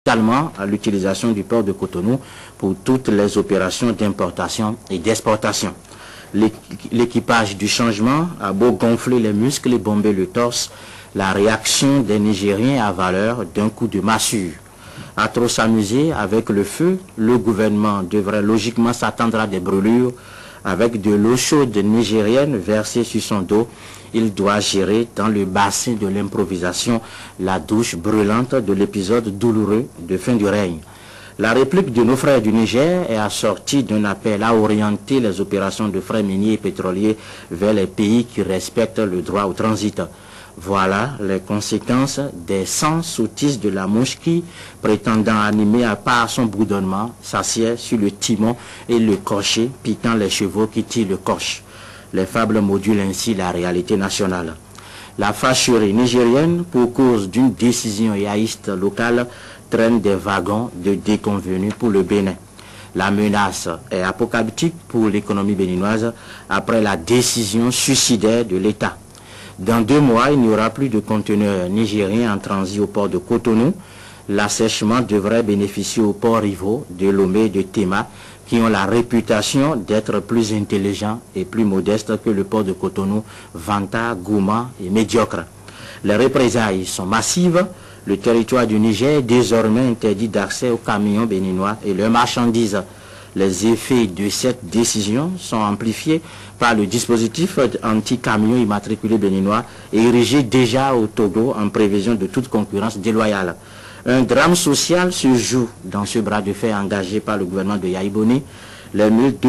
également à l'utilisation du port de Cotonou pour toutes les opérations d'importation et d'exportation. L'équipage du changement a beau gonfler les muscles et bomber le torse, la réaction des Nigériens a valeur d'un coup de massue. À trop s'amuser avec le feu, le gouvernement devrait logiquement s'attendre à des brûlures. Avec de l'eau chaude nigérienne versée sur son dos, il doit gérer dans le bassin de l'improvisation la douche brûlante de l'épisode douloureux de fin du règne. La réplique de nos frères du Niger est assortie d'un appel à orienter les opérations de frais miniers et pétroliers vers les pays qui respectent le droit au transit. Voilà les conséquences des 100 sottises de la mouche qui, prétendant animer à part son bourdonnement, s'assied sur le timon et le cocher, piquant les chevaux qui tirent le coche. Les fables modulent ainsi la réalité nationale. La fâcherie nigérienne, pour cause d'une décision éaïste locale, traîne des wagons de déconvenus pour le Bénin. La menace est apocalyptique pour l'économie béninoise après la décision suicidaire de l'État. Dans 2 mois, il n'y aura plus de conteneurs nigériens en transit au port de Cotonou. L'assèchement devrait bénéficier aux ports rivaux de Lomé et de Tema, qui ont la réputation d'être plus intelligents et plus modestes que le port de Cotonou, Vanta, Gouma et médiocre. Les représailles sont massives. Le territoire du Niger est désormais interdit d'accès aux camions béninois et leurs marchandises. Les effets de cette décision sont amplifiés par le dispositif anti-camions immatriculés béninois érigé déjà au Togo en prévision de toute concurrence déloyale. Un drame social se joue dans ce bras de fer engagé par le gouvernement de Yahi Boni. Les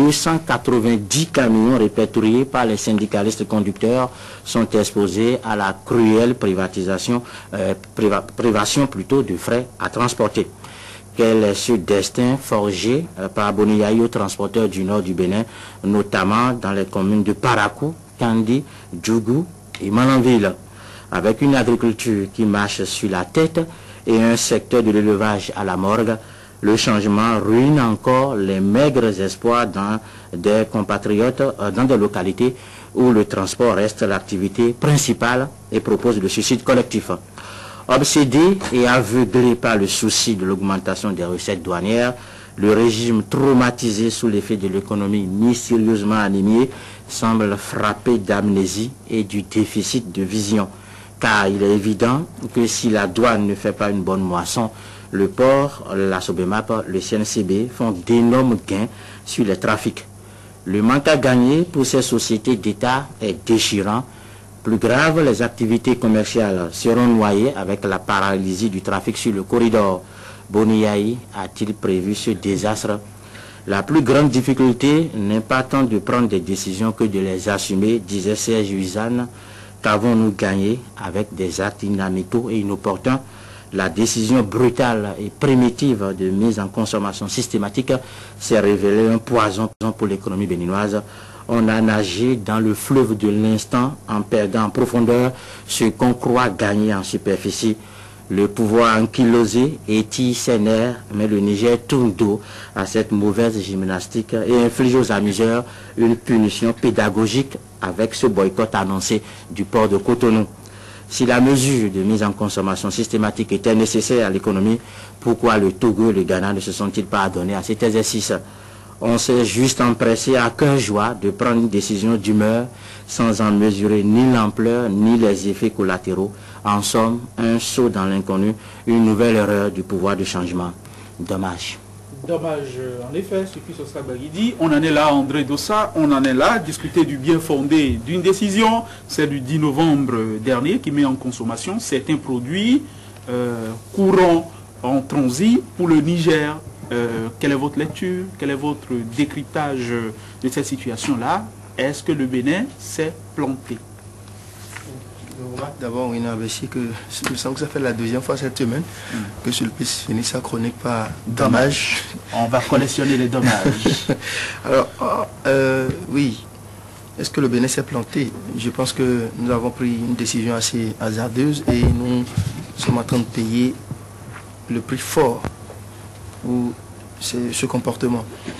1290 camions répertoriés par les syndicalistes conducteurs sont exposés à la cruelle privation plutôt de frais à transporter. Quel est ce destin forgé par Boni Yahi aux transporteurs du nord du Bénin, notamment dans les communes de Parakou, Kandi, Djougou et Malanville. Avec une agriculture qui marche sur la tête et un secteur de l'élevage à la morgue, le changement ruine encore les maigres espoirs dans des compatriotes, dans des localités où le transport reste l'activité principale et propose le suicide collectif. Obsédé et aveuglé par le souci de l'augmentation des recettes douanières, le régime traumatisé sous l'effet de l'économie mystérieusement anémiée semble frappé d'amnésie et du déficit de vision. Car il est évident que si la douane ne fait pas une bonne moisson, le port, la Sobemap, le CNCB font d'énormes gains sur les trafics. Le manque à gagner pour ces sociétés d'État est déchirant. Plus grave, les activités commerciales seront noyées avec la paralysie du trafic sur le corridor. Boni Yahi a-t-il prévu ce désastre? La plus grande difficulté n'est pas tant de prendre des décisions que de les assumer, disait Serge Huizane. Qu'avons-nous gagné avec des actes inamitaux et inopportuns? La décision brutale et primitive de mise en consommation systématique s'est révélée un poison pour l'économie béninoise. On a nagé dans le fleuve de l'instant en perdant en profondeur ce qu'on croit gagner en superficie. Le pouvoir ankylosé étire ses nerfs, mais le Niger tourne dos à cette mauvaise gymnastique et inflige aux amuseurs une punition pédagogique avec ce boycott annoncé du port de Cotonou. Si la mesure de mise en consommation systématique était nécessaire à l'économie, pourquoi le Togo et le Ghana ne se sont-ils pas adonnés à cet exercice? On s'est juste empressé à cœur joie de prendre une décision d'humeur sans en mesurer ni l'ampleur ni les effets collatéraux. En somme, un saut dans l'inconnu, une nouvelle erreur du pouvoir de changement. Dommage. Dommage, en effet, ce qui se sera dit. On en est là, André Dossa, on en est là, discuter du bien fondé d'une décision, c'est du 10 novembre dernier, qui met en consommation certains produits courants en transit pour le Niger. Quelle est votre lecture? Quel est votre décryptage de cette situation-là? Est-ce que le Bénin s'est planté? Je remarque d'abord, que il me semble que ça fait la deuxième fois cette semaine que Sulpice finit sa chronique par dommage. On va collectionner les dommages. Alors, oui. Est-ce que le Bénin s'est planté? Je pense que nous avons pris une décision assez hasardeuse et nous sommes en train de payer le prix fort pour ce comportement.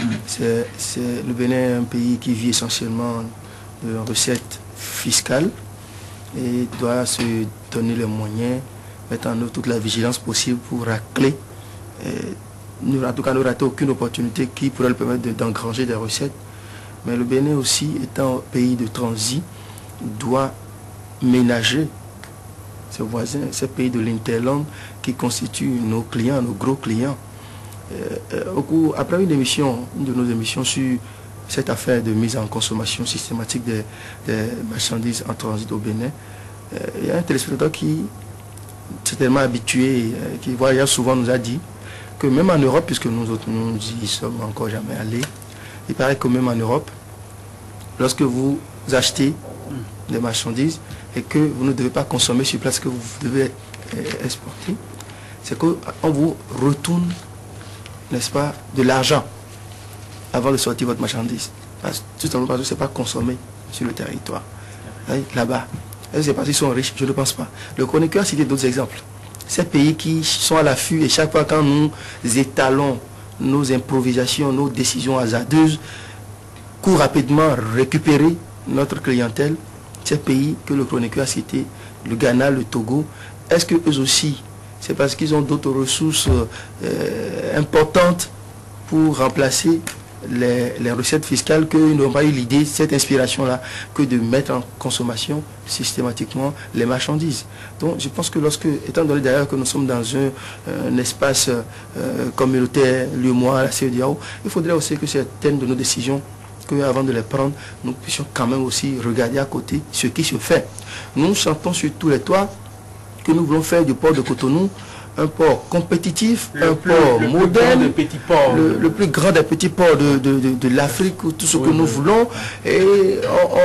Le Bénin est un pays qui vit essentiellement de recettes fiscales et doit se donner les moyens, mettre en œuvre toute la vigilance possible pour racler en tout cas ne rater aucune opportunité qui pourrait le permettre d'engranger des recettes. Mais le Bénin aussi, étant pays de transit, doit ménager ses voisins, ces pays de l'Interland qui constituent nos clients, nos gros clients. Après une de nos émissions sur cette affaire de mise en consommation systématique des marchandises en transit au Bénin, il y a un téléspectateur qui, certainement habitué, qui voyage souvent, nous a dit que même en Europe, puisque nous y sommes encore jamais allés, il paraît que même en Europe, lorsque vous achetez des marchandises et que vous ne devez pas consommer sur place, que vous devez exporter, c'est qu'on vous retourne, n'est-ce pas, de l'argent avant de sortir votre marchandise. Tout simplement parce que ce n'est pas consommé sur le territoire. Là-bas. Est-ce que c'est parce qu'ils sont riches? Je ne pense pas. Le chroniqueur a cité d'autres exemples. Ces pays qui sont à l'affût et chaque fois quand nous étalons nos improvisations, nos décisions hasardeuses, courent rapidement récupérer notre clientèle. Ces pays que le chroniqueur a cité, le Ghana, le Togo, est-ce que eux aussi, c'est parce qu'ils ont d'autres ressources importantes pour remplacer les recettes fiscales qu'ils n'ont pas eu l'idée, cette inspiration-là, que de mettre en consommation systématiquement les marchandises. Donc je pense que étant donné d'ailleurs que nous sommes dans un espace communautaire, l'UEMOA, la CEDEAO, il faudrait aussi que certaines de nos décisions, qu'avant de les prendre, nous puissions quand même aussi regarder à côté ce qui se fait. Nous chantons sur tous les toits que nous voulons faire du port de Cotonou un port compétitif, un port moderne, le plus grand des petits ports de l'Afrique, tout ce que nous voulons. Et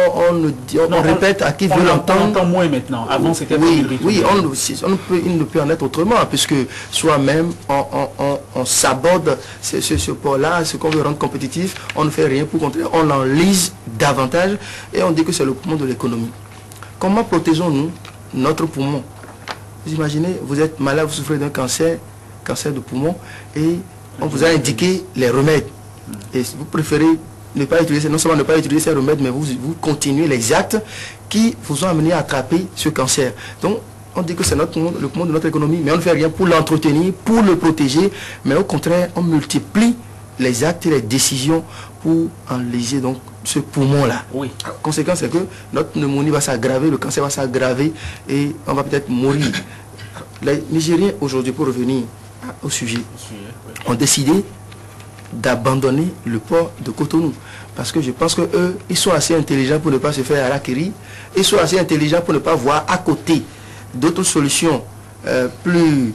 on répète à qui veut l'entendre. On entend moins maintenant. Avant, c'était oui, il ne peut en être autrement, puisque soi-même, on s'aborde ce port-là, ce qu'on veut rendre compétitif, on ne fait rien pour contrer, on l'enlise davantage et on dit que c'est le poumon de l'économie. Comment protégeons-nous notre poumon? Vous imaginez, vous êtes malade, vous souffrez d'un cancer de poumon, et on vous a indiqué les remèdes. Et vous préférez ne pas utiliser, non seulement ne pas utiliser ces remèdes, mais vous continuez les actes qui vous ont amené à attraper ce cancer. Donc, on dit que c'est le poumon de notre économie, mais on ne fait rien pour l'entretenir, pour le protéger, mais au contraire, on multiplie les actes et les décisions pour enliser donc ce poumon-là. Oui. La conséquence, c'est que notre pneumonie va s'aggraver, le cancer va s'aggraver et on va peut-être mourir. Les Nigériens, aujourd'hui, pour revenir au sujet, ont décidé d'abandonner le port de Cotonou. Parce que je pense qu'eux, ils sont assez intelligents pour ne pas se faire harakiri. Ils sont assez intelligents pour ne pas voir à côté d'autres solutions plus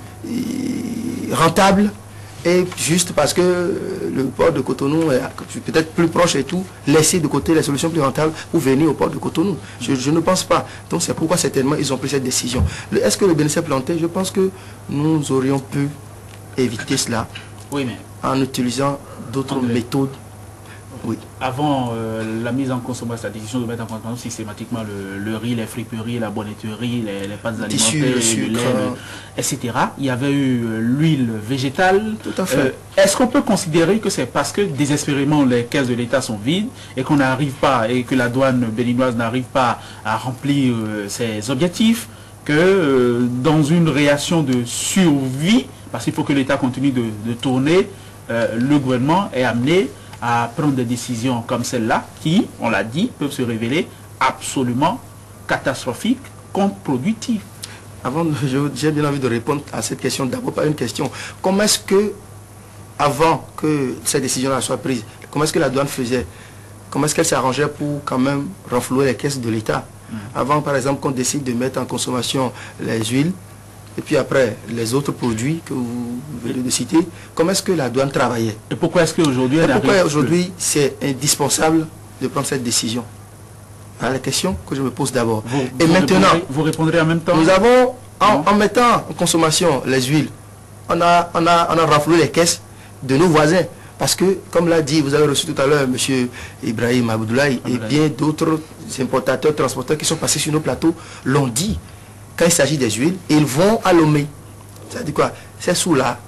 rentables. Et juste parce que le port de Cotonou est peut-être plus proche et tout, laisser de côté les solutions plus rentables pour venir au port de Cotonou. Je ne pense pas. Donc c'est pourquoi certainement ils ont pris cette décision. Est-ce que le Bénin s'est planté? Je pense que nous aurions pu éviter cela en utilisant d'autres méthodes. Oui. Avant la mise en consommation, la décision de mettre en consommation systématiquement le riz, les friperies, la bonneterie, les pâtes alimentaires, le lait, etc. Il y avait eu l'huile végétale. Tout à fait. Est-ce qu'on peut considérer que c'est parce que désespérément les caisses de l'État sont vides et qu'on n'arrive pas, et que la douane béninoise n'arrive pas à remplir ses objectifs, que dans une réaction de survie, parce qu'il faut que l'État continue de tourner, le gouvernement est amené à prendre des décisions comme celle-là qui, on l'a dit, peuvent se révéler absolument catastrophiques, contre-productives. Avant, j'ai bien envie de répondre à cette question. D'abord, par une question. Comment est-ce que, avant que cette décision-là soit prise, comment est-ce que la douane faisait? Comment est-ce qu'elle s'arrangeait pour quand même renflouer les caisses de l'État? Avant, par exemple, qu'on décide de mettre en consommation les huiles, et puis après, les autres produits que vous venez de citer, comment est-ce que la douane travaillait? Et pourquoi est-ce qu'aujourd'hui, c'est indispensable de prendre cette décision? Voilà la question que je me pose d'abord. Et maintenant, vous répondrez en même temps. Nous avons, en mettant en consommation les huiles, on a renfloué les caisses de nos voisins. Parce que, comme l'a dit, vous avez reçu tout à l'heure M. Ibrahim Abdoulaye et bien d'autres importateurs, transporteurs qui sont passés sur nos plateaux l'ont dit. Quand il s'agit des huiles, ils vont à Lomé. Ça dit quoi? Ces sous-là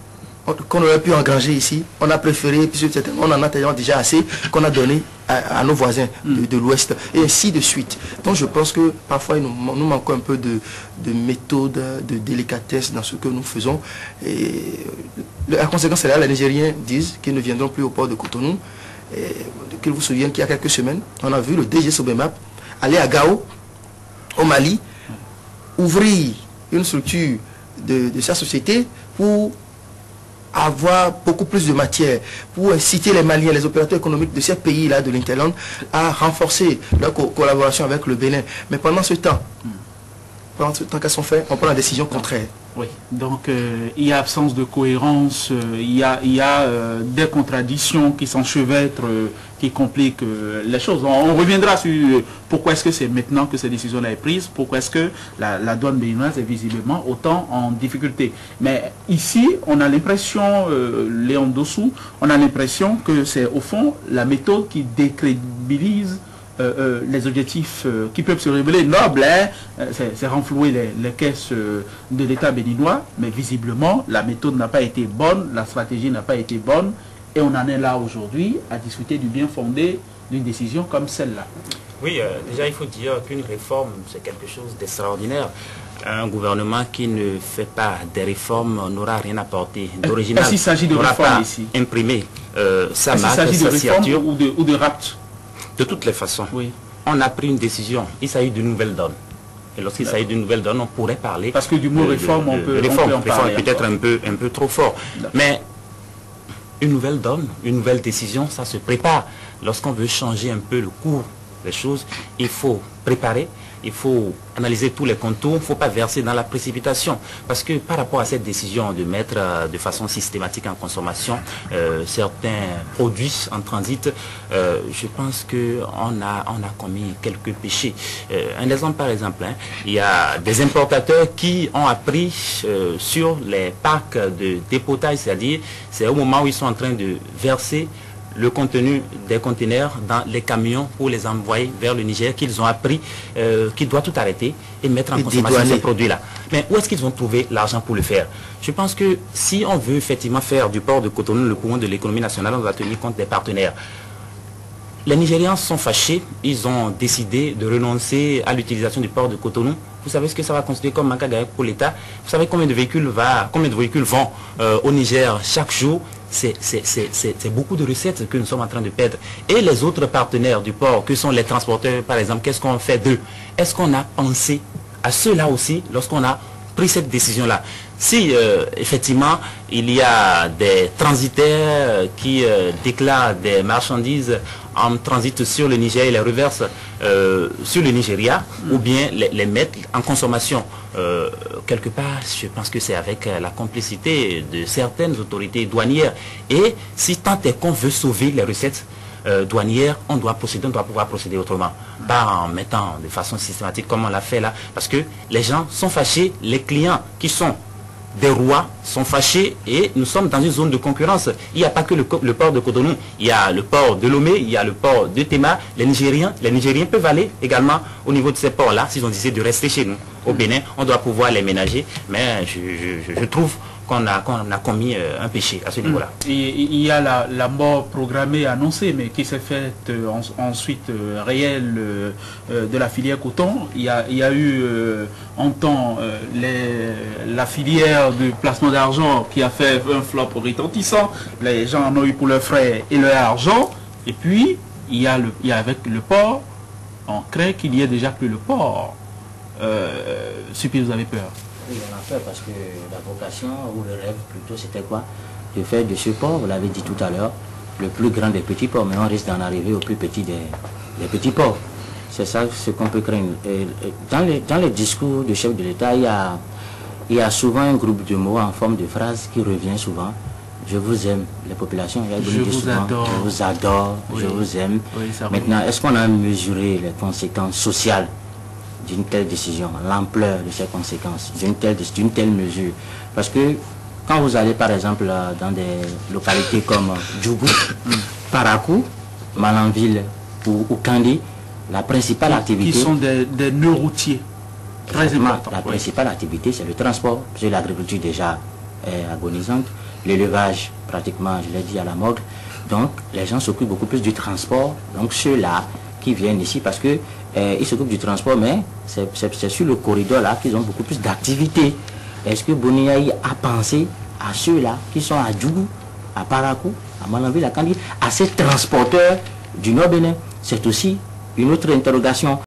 qu'on aurait pu engranger ici, on a préféré, puisque on en a tellement déjà assez, qu'on a donné à nos voisins de l'Ouest, et ainsi de suite. Donc je pense que parfois nous manquons un peu de méthode, de délicatesse dans ce que nous faisons. Et la conséquence est là, les Nigériens disent qu'ils ne viendront plus au port de Cotonou. Qu'ils vous souviennent qu'il y a quelques semaines, on a vu le DG Sobemap aller à Gao, au Mali, ouvrir une structure de sa société pour avoir beaucoup plus de matière, pour inciter les Maliens, les opérateurs économiques de ces pays-là, de l'Interland, à renforcer leur collaboration avec le Bénin. Mais pendant ce temps qu'elles sont faites, on prend la décision contraire. Oui, donc il y a absence de cohérence, il y a des contradictions qui s'enchevêtrent, qui compliquent les choses. On reviendra sur pourquoi est-ce que c'est maintenant que cette décision-là est prise, pourquoi est-ce que la douane béninoise est visiblement autant en difficulté. Mais ici, on a l'impression, Léon Dossou, on a l'impression que c'est au fond la méthode qui décrédibilise les objectifs qui peuvent se révéler nobles, hein, c'est renflouer les caisses de l'État béninois, mais visiblement la méthode n'a pas été bonne, la stratégie n'a pas été bonne, et on en est là aujourd'hui à discuter du bien fondé d'une décision comme celle-là. Oui, déjà il faut dire qu'une réforme c'est quelque chose d'extraordinaire. Un gouvernement qui ne fait pas des réformes n'aura rien apporté d'original. Est-ce qu'il s'agit de réforme ici? Imprimer sa marque, sa signature ou de rapt? De toutes les façons, oui. On a pris une décision. Il s'agit d'une nouvelle donne. Et lorsqu'il s'agit d'une nouvelle donne, on pourrait parler... Parce que du mot réforme, on peut en parler. Peut-être un peu trop fort. Mais une nouvelle donne, une nouvelle décision, ça se prépare. Lorsqu'on veut changer un peu le cours des choses, il faut préparer, il faut analyser tous les contours, il ne faut pas verser dans la précipitation. Parce que par rapport à cette décision de mettre de façon systématique en consommation certains produits en transit, je pense qu'on a commis quelques péchés. Un exemple par exemple, hein, il y a des importateurs qui ont appris sur les parcs de dépotage, c'est-à-dire c'est au moment où ils sont en train de verser le contenu des conteneurs dans les camions pour les envoyer vers le Niger, qu'ils ont appris qu'ils doivent tout arrêter et mettre en consommation ces produits-là. Mais où est-ce qu'ils vont trouver l'argent pour le faire? Je pense que si on veut effectivement faire du port de Cotonou le poumon de l'économie nationale, on doit tenir compte des partenaires. Les Nigérians sont fâchés, ils ont décidé de renoncer à l'utilisation du port de Cotonou. Vous savez ce que ça va constituer comme manque à gagner pour l'État? Vous savez combien de véhicules vont au Niger chaque jour? C'est beaucoup de recettes que nous sommes en train de perdre. Et les autres partenaires du port, que sont les transporteurs par exemple, qu'est-ce qu'on fait d'eux? Est-ce qu'on a pensé à ceux-là aussi lorsqu'on a pris cette décision-là? Si effectivement il y a des transitaires qui déclarent des marchandises en transit sur le Niger et les reversent sur le Nigeria, ou bien les mettre en consommation quelque part, je pense que c'est avec la complicité de certaines autorités douanières. Et si tant est qu'on veut sauver les recettes douanières, on doit pouvoir procéder autrement, pas en mettant de façon systématique comme on l'a fait là, parce que les gens sont fâchés, les clients qui sont des rois sont fâchés et nous sommes dans une zone de concurrence. Il n'y a pas que le port de Cotonou, il y a le port de Lomé, il y a le port de Tema. Les Nigériens peuvent aller également au niveau de ces ports-là, s'ils ont décidé de rester chez nous. Au Bénin, on doit pouvoir les ménager, mais je trouve qu'on a commis un péché à ce niveau-là. Il y a la mort programmée annoncée, mais qui s'est faite ensuite réelle de la filière coton. Il y a eu en temps la filière de placement d'argent qui a fait un flop retentissant. Les gens en ont eu pour leurs frais et leur argent. Et puis, il y a avec le port, on craint qu'il n'y ait déjà plus le port. Ce qui vous avez peur. Oui, on a peur parce que la vocation, ou le rêve plutôt, c'était quoi? De faire de ce port, vous l'avez dit tout à l'heure, le plus grand des petits ports, mais on risque d'en arriver au plus petit des petits ports. C'est ça ce qu'on peut craindre. Dans les discours du chef de l'État, il y a souvent un groupe de mots en forme de phrase qui revient souvent. Je vous aime, les populations. Je vous adore. Je vous adore, oui. Je vous aime. Oui, maintenant, est-ce qu'on a mesuré les conséquences sociales d'une telle décision, l'ampleur de ces conséquences, d'une telle mesure? Parce que quand vous allez par exemple dans des localités comme Djougou, Parakou, Malanville ou Kandi, la principale activité... Qui sont des nœuds routiers très importants. La principale activité, c'est le transport, parce que l'agriculture déjà est agonisante. l'élevage, pratiquement, je l'ai dit, à la mode. Donc, les gens s'occupent beaucoup plus du transport. Donc, ceux-là qui viennent ici, parce que ils s'occupent du transport, mais c'est sur le corridor là qu'ils ont beaucoup plus d'activités. Est-ce que Boniaï a pensé à ceux-là qui sont à Djougou, à Parakou, à Mananville, à Kandi, à ces transporteurs du Nord Bénin? C'est aussi une autre interrogation.